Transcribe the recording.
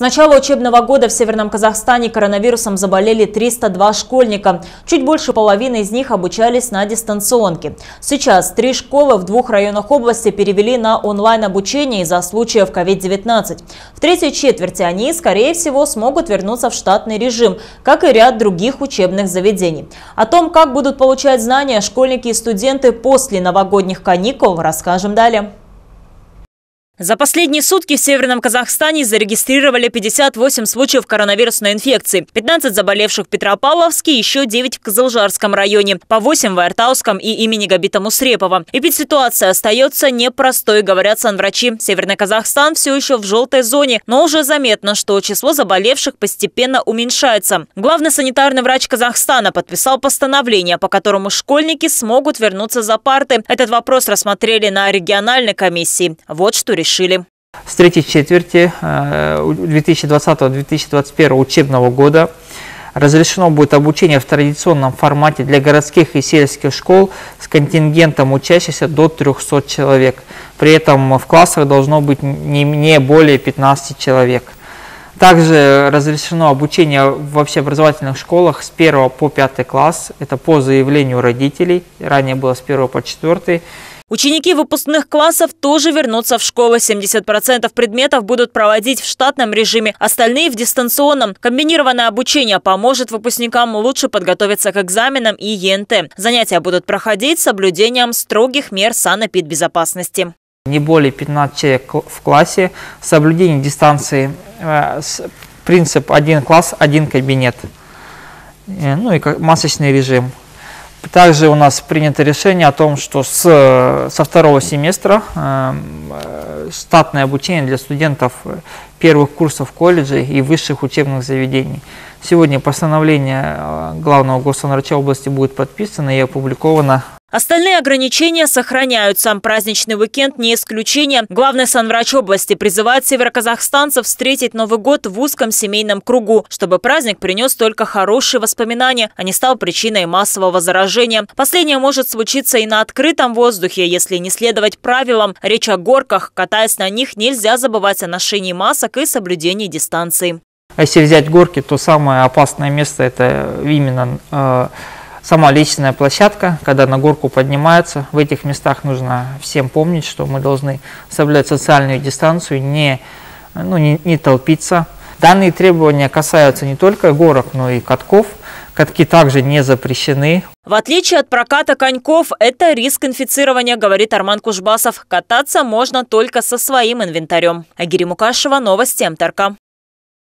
начала учебного года в Северном Казахстане коронавирусом заболели 302 школьника. Чуть больше половины из них обучались на дистанционке. Сейчас 3 школы в 2 районах области перевели на онлайн-обучение из-за случаев COVID-19. В третьей четверти они, скорее всего, смогут вернуться в штатный режим, как и ряд других учебных заведений. О том, как будут получать знания школьники и студенты после новогодних каникул, расскажем далее. За последние сутки в Северном Казахстане зарегистрировали 58 случаев коронавирусной инфекции. 15 заболевших в Петропавловске, еще 9 в Кызылжарском районе, по 8 в Артауском и имени Габита Мусрепова. И ведь ситуация остается непростой, говорят санврачи. Северный Казахстан все еще в желтой зоне, но уже заметно, что число заболевших постепенно уменьшается. Главный санитарный врач Казахстана подписал постановление, по которому школьники смогут вернуться за парты. Этот вопрос рассмотрели на региональной комиссии. Вот что решили. С третьей четверти 2020-2021 учебного года разрешено будет обучение в традиционном формате для городских и сельских школ с контингентом учащихся до 300 человек. При этом в классах должно быть не более 15 человек. Также разрешено обучение в общеобразовательных школах с 1 по 5 класс. Это по заявлению родителей. Ранее было с 1 по 4. Ученики выпускных классов тоже вернутся в школы. 70% предметов будут проводить в штатном режиме, остальные в дистанционном. Комбинированное обучение поможет выпускникам лучше подготовиться к экзаменам и ЕНТ. Занятия будут проходить с соблюдением строгих мер санэпидбезопасности. Не более 15 человек в классе, соблюдение дистанции, принцип 1 класс, 1 кабинет, ну и масочный режим. Также у нас принято решение о том, что со 2-го семестра штатное обучение для студентов первых курсов колледжей и высших учебных заведений. Сегодня постановление главного госсанврача области будет подписано и опубликовано. Остальные ограничения сохраняются. Праздничный уикенд не исключение. Главный санврач области призывает североказахстанцев встретить Новый год в узком семейном кругу, чтобы праздник принес только хорошие воспоминания, а не стал причиной массового заражения. Последнее может случиться и на открытом воздухе, если не следовать правилам. Речь о горках. Катаясь на них, нельзя забывать о ношении масок и соблюдении дистанции. Если взять горки, то самое опасное место – это именно сама лестничная площадка, когда на горку поднимаются. В этих местах нужно всем помнить, что мы должны соблюдать социальную дистанцию, не толпиться. Данные требования касаются не только горок, но и катков. Катки также не запрещены. В отличие от проката коньков, это риск инфицирования, говорит Арман Кушбасов. Кататься можно только со своим инвентарем. Агири Мукашева, новости МТРК.